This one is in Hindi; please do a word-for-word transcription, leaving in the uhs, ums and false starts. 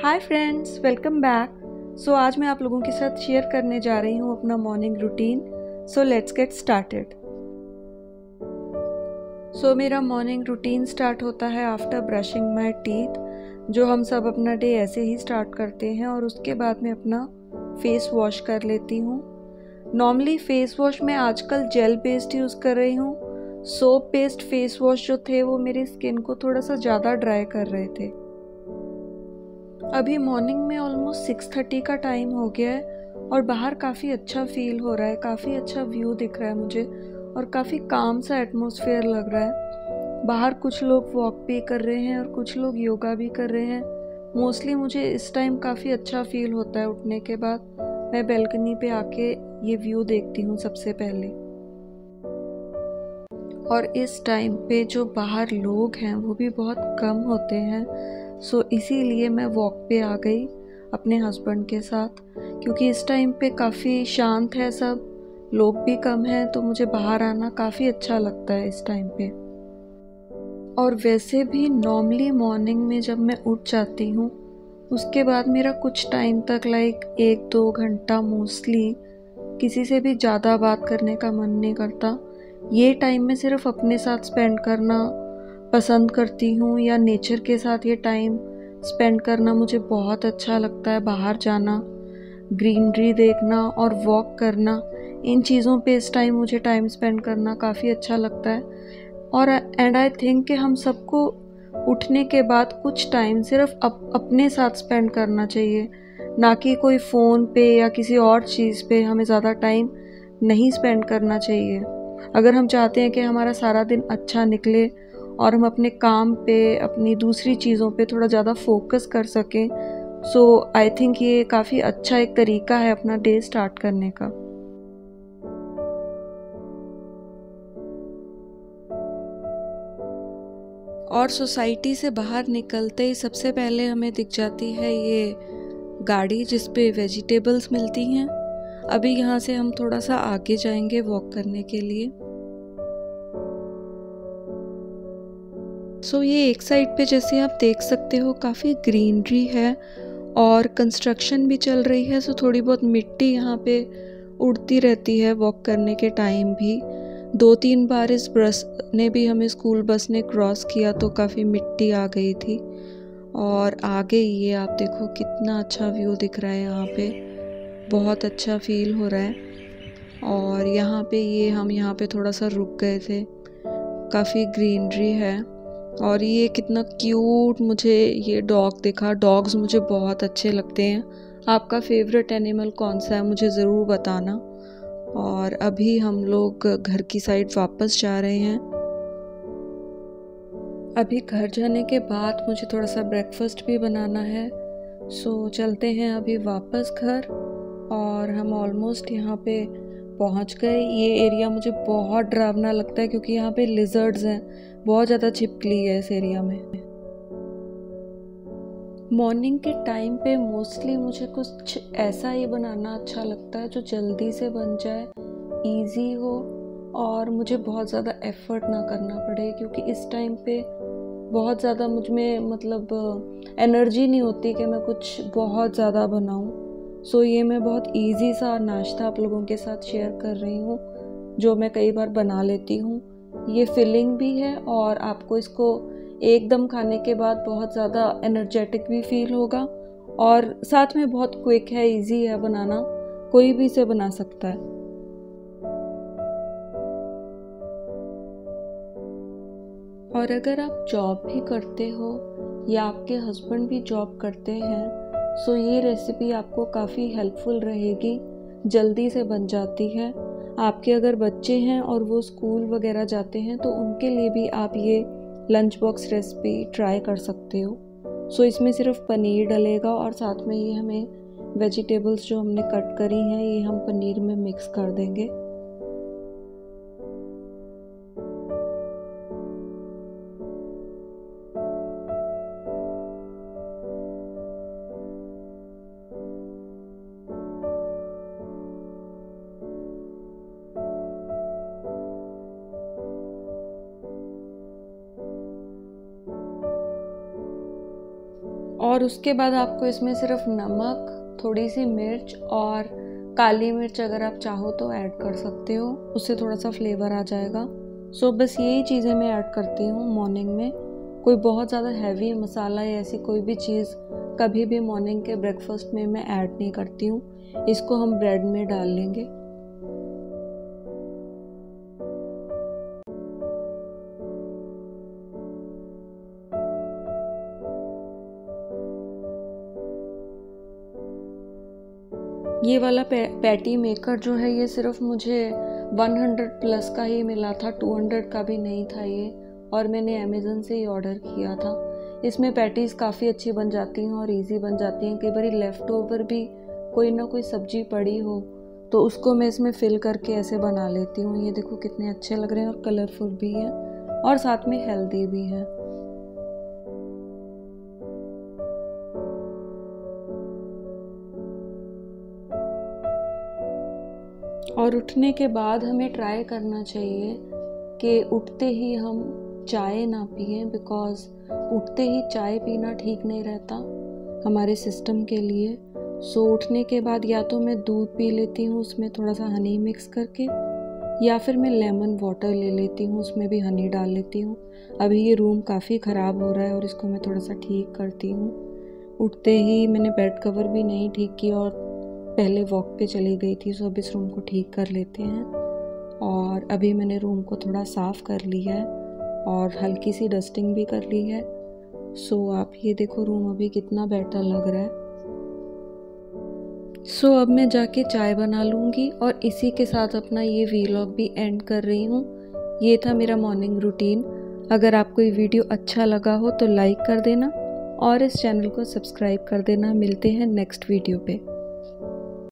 हाय फ्रेंड्स, वेलकम बैक। सो आज मैं आप लोगों के साथ शेयर करने जा रही हूँ अपना morning routine. So let's get started. So मेरा मॉर्निंग रूटीन स्टार्ट होता है आफ्टर ब्रशिंग माय टीथ, जो हम सब अपना डे ऐसे ही स्टार्ट करते हैं। और उसके बाद मैं अपना फेस वॉश कर लेती हूँ। नॉर्मली फेस वॉश में आजकल जेल बेस्ड यूज़ कर रही हूँ। सोप बेस्ड फेस वॉश जो थे वो मेरी स्किन को थोड़ा सा ज़्यादा ड्राई कर रहे थे। अभी मॉर्निंग में ऑलमोस्ट सिक्स थर्टी का टाइम हो गया है और बाहर काफ़ी अच्छा फील हो रहा है, काफ़ी अच्छा व्यू दिख रहा है मुझे और काफ़ी काम सा एटमॉस्फेयर लग रहा है। बाहर कुछ लोग वॉक भी कर रहे हैं और कुछ लोग योगा भी कर रहे हैं। मोस्टली मुझे इस टाइम काफ़ी अच्छा फील होता है। उठने के बाद मैं बैल्कनी पे आके ये व्यू देखती हूँ सबसे पहले। और इस टाइम पे जो बाहर लोग हैं वो भी बहुत कम होते हैं। सो इसीलिए मैं वॉक पे आ गई अपने हस्बैंड के साथ, क्योंकि इस टाइम पे काफ़ी शांत है सब, लोग भी कम हैं, तो मुझे बाहर आना काफ़ी अच्छा लगता है इस टाइम पे। और वैसे भी नॉर्मली मॉर्निंग में जब मैं उठ जाती हूँ उसके बाद मेरा कुछ टाइम तक लाइक एक दो घंटा मोस्टली किसी से भी ज़्यादा बात करने का मन नहीं करता। ये टाइम मैं सिर्फ अपने साथ स्पेंड करना पसंद करती हूँ, या नेचर के साथ ये टाइम स्पेंड करना मुझे बहुत अच्छा लगता है। बाहर जाना, ग्रीनरी देखना और वॉक करना, इन चीज़ों पे इस टाइम मुझे टाइम स्पेंड करना काफ़ी अच्छा लगता है। और एंड आई थिंक कि हम सबको उठने के बाद कुछ टाइम सिर्फ अप, अपने साथ स्पेंड करना चाहिए, ना कि कोई फ़ोन पे या किसी और चीज़ पे हमें ज़्यादा टाइम नहीं स्पेंड करना चाहिए। अगर हम चाहते हैं कि हमारा सारा दिन अच्छा निकले और हम अपने काम पे, अपनी दूसरी चीज़ों पे थोड़ा ज़्यादा फोकस कर सकें, सो आई थिंक ये काफ़ी अच्छा एक तरीका है अपना डे स्टार्ट करने का। और सोसाइटी से बाहर निकलते ही सबसे पहले हमें दिख जाती है ये गाड़ी जिस पे वेजिटेबल्स मिलती हैं। अभी यहाँ से हम थोड़ा सा आगे जाएंगे वॉक करने के लिए। सो so, ये एक साइड पे जैसे आप देख सकते हो काफ़ी ग्रीनरी है और कंस्ट्रक्शन भी चल रही है। सो so, थोड़ी बहुत मिट्टी यहाँ पे उड़ती रहती है वॉक करने के टाइम भी। दो तीन बार इस बस ने भी हमें स्कूल बस ने क्रॉस किया तो काफ़ी मिट्टी आ गई थी। और आगे ये आप देखो कितना अच्छा व्यू दिख रहा है, यहाँ पे बहुत अच्छा फील हो रहा है। और यहाँ पे ये हम यहाँ पे थोड़ा सा रुक गए थे, काफ़ी ग्रीनरी है। और ये कितना क्यूट मुझे ये डॉग दिखा। डॉग्स मुझे बहुत अच्छे लगते हैं। आपका फेवरेट एनिमल कौन सा है मुझे ज़रूर बताना। और अभी हम लोग घर की साइड वापस जा रहे हैं। अभी घर जाने के बाद मुझे थोड़ा सा ब्रेकफास्ट भी बनाना है। सो चलते हैं अभी वापस घर। और हम ऑलमोस्ट यहाँ पे पहुँच गए। ये एरिया मुझे बहुत डरावना लगता है क्योंकि यहाँ पे लिजर्ड्स हैं, बहुत ज़्यादा छिपकली है इस एरिया में। मॉर्निंग के टाइम पे मोस्टली मुझे कुछ ऐसा ही बनाना अच्छा लगता है जो जल्दी से बन जाए, इजी हो और मुझे बहुत ज़्यादा एफर्ट ना करना पड़े, क्योंकि इस टाइम पे बहुत ज़्यादा मुझ में मतलब एनर्जी नहीं होती कि मैं कुछ बहुत ज़्यादा बनाऊं। सो so, ये मैं बहुत इजी सा नाश्ता आप लोगों के साथ शेयर कर रही हूँ जो मैं कई बार बना लेती हूँ। ये फिलिंग भी है और आपको इसको एकदम खाने के बाद बहुत ज़्यादा एनर्जेटिक भी फील होगा, और साथ में बहुत क्विक है, इजी है बनाना, कोई भी इसे बना सकता है। और अगर आप जॉब भी करते हो या आपके हस्बैंड भी जॉब करते हैं, सो ये रेसिपी आपको काफ़ी हेल्पफुल रहेगी, जल्दी से बन जाती है। आपके अगर बच्चे हैं और वो स्कूल वगैरह जाते हैं तो उनके लिए भी आप ये लंच बॉक्स रेसिपी ट्राई कर सकते हो। सो इसमें सिर्फ पनीर डलेगा और साथ में ये हमें वेजिटेबल्स जो हमने कट करी हैं ये हम पनीर में मिक्स कर देंगे। और उसके बाद आपको इसमें सिर्फ नमक, थोड़ी सी मिर्च और काली मिर्च अगर आप चाहो तो ऐड कर सकते हो, उससे थोड़ा सा फ्लेवर आ जाएगा। सो बस यही चीज़ें मैं ऐड करती हूँ मॉर्निंग में। कोई बहुत ज़्यादा हैवी मसाला या ऐसी कोई भी चीज़ कभी भी मॉर्निंग के ब्रेकफास्ट में मैं ऐड नहीं करती हूँ। इसको हम ब्रेड में डाल लेंगे। ये वाला पै, पैटी मेकर जो है ये सिर्फ मुझे सौ प्लस का ही मिला था, दो सौ का भी नहीं था ये, और मैंने अमेज़न से ही ऑर्डर किया था। इसमें पैटीज़ काफ़ी अच्छी बन जाती हैं और इजी बन जाती हैं। कई बार लेफ़्ट ओवर भी कोई ना कोई सब्जी पड़ी हो तो उसको मैं इसमें फिल करके ऐसे बना लेती हूँ। ये देखो कितने अच्छे लग रहे हैं और कलरफुल भी है और साथ में हेल्दी भी है। और उठने के बाद हमें ट्राई करना चाहिए कि उठते ही हम चाय ना पिएं, बिकॉज़ उठते ही चाय पीना ठीक नहीं रहता हमारे सिस्टम के लिए। सो उठने के बाद या तो मैं दूध पी लेती हूँ उसमें थोड़ा सा हनी मिक्स करके, या फिर मैं लेमन वाटर ले लेती हूँ, उसमें भी हनी डाल लेती हूँ। अभी ये रूम काफ़ी ख़राब हो रहा है और इसको मैं थोड़ा सा ठीक करती हूँ। उठते ही मैंने बेड कवर भी नहीं ठीक किया और पहले वॉक पे चली गई थी। सो अब इस रूम को ठीक कर लेते हैं। और अभी मैंने रूम को थोड़ा साफ़ कर लिया है और हल्की सी डस्टिंग भी कर ली है। सो आप ये देखो रूम अभी कितना बेटर लग रहा है। सो अब मैं जाके चाय बना लूँगी और इसी के साथ अपना ये वीलॉग भी एंड कर रही हूँ। ये था मेरा मॉर्निंग रूटीन। अगर आपको ये वीडियो अच्छा लगा हो तो लाइक कर देना और इस चैनल को सब्सक्राइब कर देना। मिलते हैं नेक्स्ट वीडियो पे।